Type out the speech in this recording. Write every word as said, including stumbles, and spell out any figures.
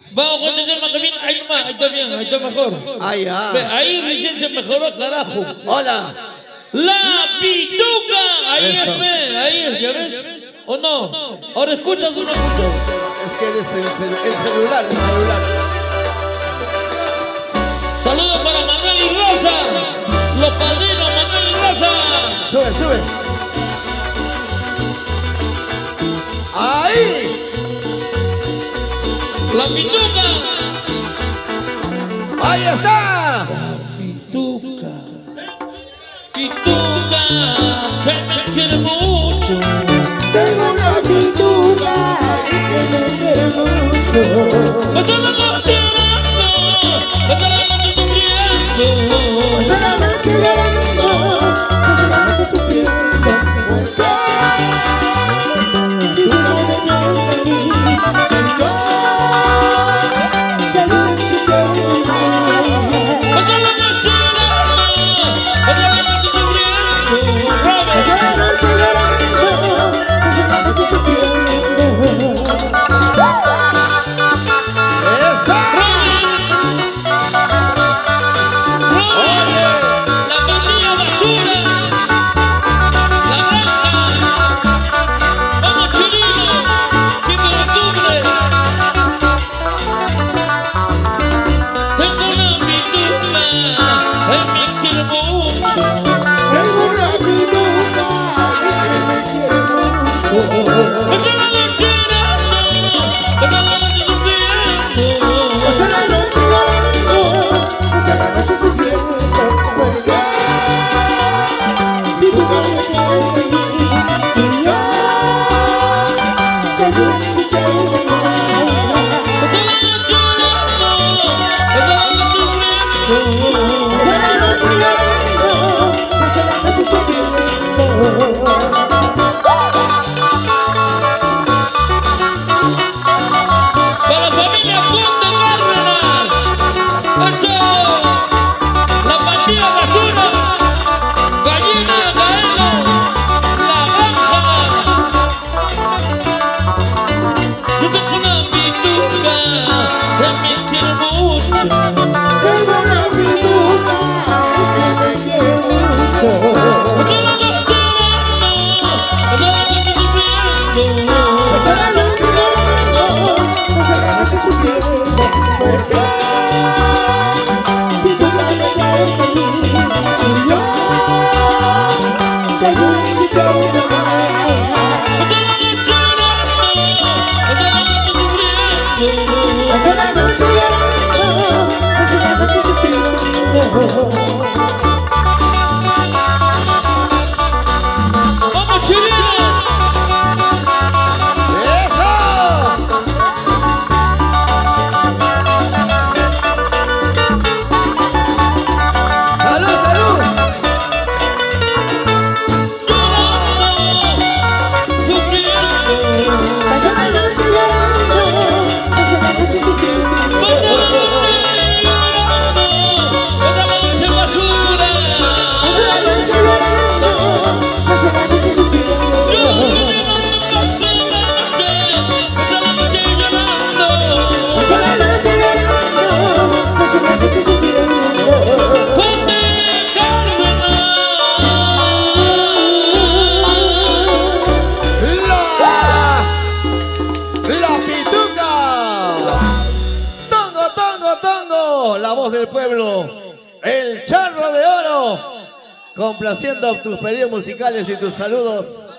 Vamos con este tema que viene. Ahí más, ahí está bien, ahí está mejor. Ahí, ah. Ve, ahí recién se mejoró, carajo. Hola. La Pituca. Ahí Eso. es, ve, ahí es, ¿ya ves? ¿O no? Ahora escuchas o no escuchas. Es que eres el, cel- el celular, el celular. Saludos para Manuel y Rosa. Los padrinos, Manuel y Rosa. Sube, sube. Ahí. La Pituca. Ahí está. Pituca. Pituca. Que me quiere mucho. Tengo una pituca que me quiere mucho. Pasa la noche llorando. Pasa la noche sufriendo. Pasa la noche llorando, pasa la noche sufriendo. ¿Por qué? Tú no me quieres a mí, soy yo. Soy un chichero. Pasa la noche llorando. Pasa la noche sufriendo. Robert. Pasa la noche llorando, pasa la noche sufriendo. Esa. La pandilla basura. La granja. Vamos Chirino. siete de octubre. Tengo una pituca que me quiere mucho. Tengo una pituca que me quiere mucho. Pasa la noche llorando. Pasa la noche sufriendo. Pasa la noche llorando, pasa la noche sufriendo. ¿Por qué? Y tú no me quieres a mí, si yo soy un chichero. Pasa la noche llorando. Pasa la noche sufriendo. Pasa la noche llorando, pasa la noche sufriendo. Para la familia Puente Cárdenas. Esto. La pandilla basura. Gallina, Gaelo. La granja. Yo tengo una pituca que me quiere mucho. Tengo una pituca que me quiere mucho. Pasa la noche llorando. Pasa la noche sufriendo. Pasa la noche llorando, pasa la noche sufriendo. ¿Por qué? Y tú no me quieres a mí, si yo soy un chichero. Pasa la noche llorando. Pasa la noche sufriendo. Pasa la noche llorando, pasa la noche sufriendo. ¡Vamos, Chirino! Eso. Salud, salud. Sufriendo. Pasa la noche llorando, pasa la noche sufriendo. Pasa la noche llorando. Pasa la noche basura. Pasa la noche llorando, pasa la noche sufriendo. Yo pasa la noche. Pasa la noche llorando. Pasa la noche llorando, pasa la noche sufriendo. Ponte Cárdenas. La. La Pituca. Tongo, tongo, tongo. La voz del pueblo. El charro de oro. Complaciendo tus pedidos musicales y tus saludos.